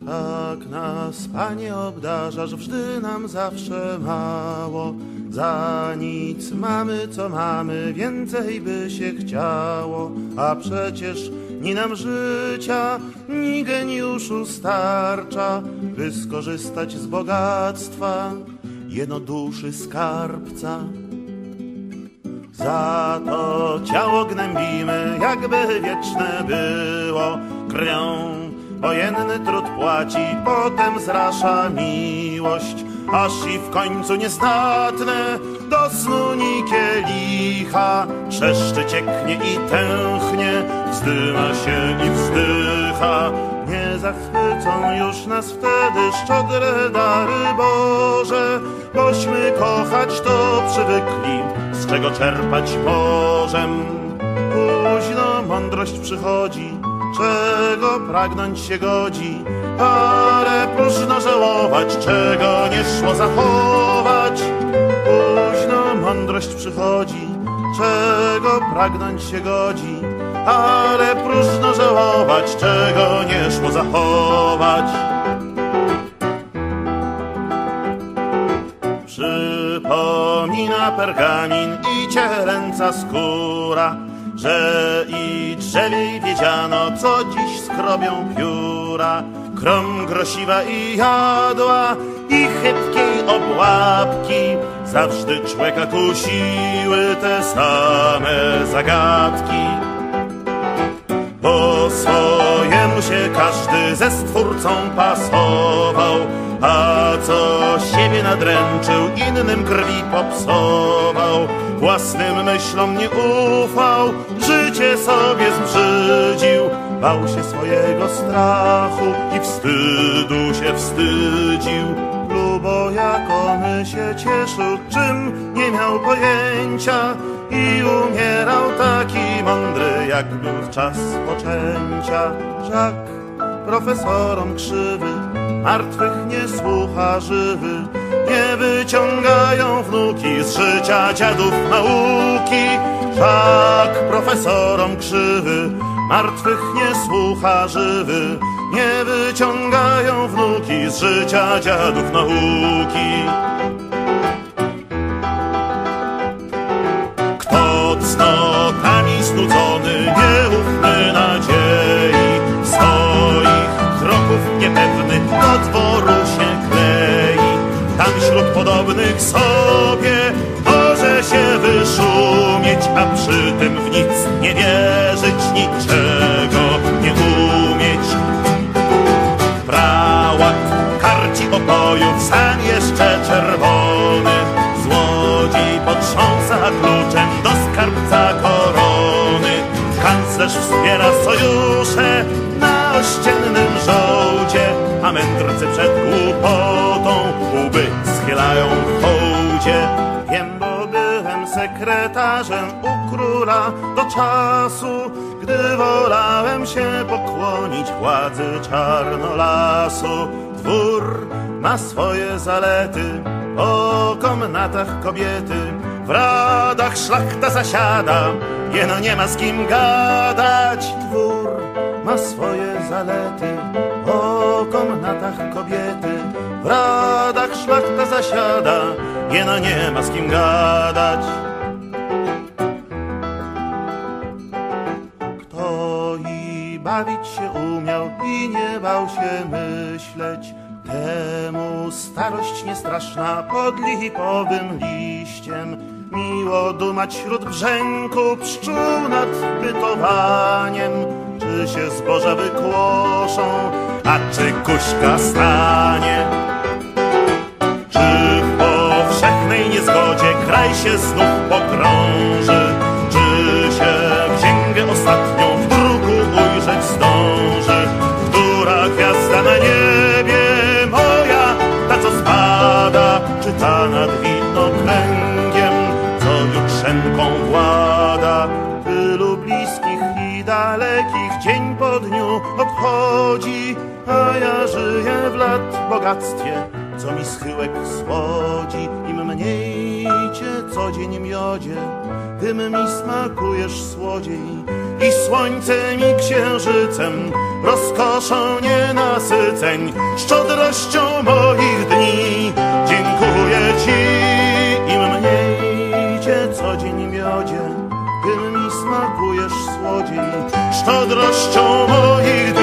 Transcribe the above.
Tak nas, Panie, obdarzasz, wżdy nam zawsze mało. Za nic mamy, co mamy, więcej by się chciało. A przecież ni nam życia, ni geniuszu starcza, by skorzystać z bogactwa jednoduszy skarbca. Za to ciało gnębimy, jakby wieczne było. Krwią wojenny trud płaci, potem zrasza miłość, aż i w końcu niezdatne do snu ni kielicha. Trzeszczy, cieknie i tęchnie, wzdyma się i wzdycha. Nie zachwycą już nas wtedy szczodre dary Boże, bośmy kochać to przywykli, z czego czerpać możem. Późno mądrość przychodzi, czego pragnąć się godzi, ale próżno żałować, czego nie szło zachować. Późno mądrość przychodzi, czego pragnąć się godzi, ale próżno żałować, czego nie szło zachować. Przypomina pergamin i cielęca skóra, że i drzewiej wiedziano, co dziś skrobią pióra. Krom grosiwa i jadła i chytkiej obłapki zawsze człowieka kusiły te same zagadki. Po swojemu się każdy ze Stwórcą pasował, a co siebie nadręczył, innym krwi popsował. Własnym myślom nie ufał, życie sobie zbrzydził, bał się swojego strachu i wstydu się wstydził. Lubo jako my się cieszył, czym nie miał pojęcia, i umierał taki mądry, jak był czas poczęcia. Żak profesorom krzywy, martwych nie słucha żywy, nie wyciągają wnuki z życia dziadów nauki. Żak profesorom krzywy, martwych nie słucha żywy, nie wyciągają wnuki z życia dziadów nauki. Kto cnotami znudzony, nieufny nadziei, swoich kroków niepewny do dworu się klei. Tam wśród podobnych sobie może się wyszumieć, a przy tym w nic nie wierzyć, niczego nie umieć. Prałat karci opojów, sam jeszcze czerwony, złodziej potrząsa kluczem do skarbca korony. Kanclerz wspiera sojusze na ościennym żołdzie, a mędrcy przed głupotą łby schylają w hołdzie. Wiem, bo byłem sekretarzem u króla do czasu, gdy wolałem się pokłonić władzy Czarnolasu. Dwór ma swoje zalety, po komnatach kobiety, w radach szlachta zasiada, jeno nie ma z kim gadać. Dwór ma swoje zalety, po komnatach kobiety, w radach szlachta zasiada, jeno nie ma z kim gadać. Kto i bawić się umiał i nie bał się myśleć, temu starość niestraszna pod lipowym liściem. Miło dumać wśród brzęku pszczół nad bytowaniem, czy się zboża wykłoszą, a czy kuśka stanie. Czy w powszechnej niezgodzie kraj się znów pogrąży, czy się księgę ostatnią w druku ujrzeć zdąży. Która gwiazda na niebie moja, ta co spada, czy ta nad widnokręgiem, co jutrzenką włada. Tylu bliskich i dalekich dzień po dniu odchodzi, a ja żyję w lat bogactwie, co mi schyłek słodzi. Im mniej cię co dzień miodzie, tym mi smakujesz słodziej. i słońcem i księżycem, rozkoszą nienasyceń, szczodrością moich dni. Dziękuję Ci, im mniej Cię co dzień miodzie, tym mi smakujesz słodziej, szczodrością moich dni.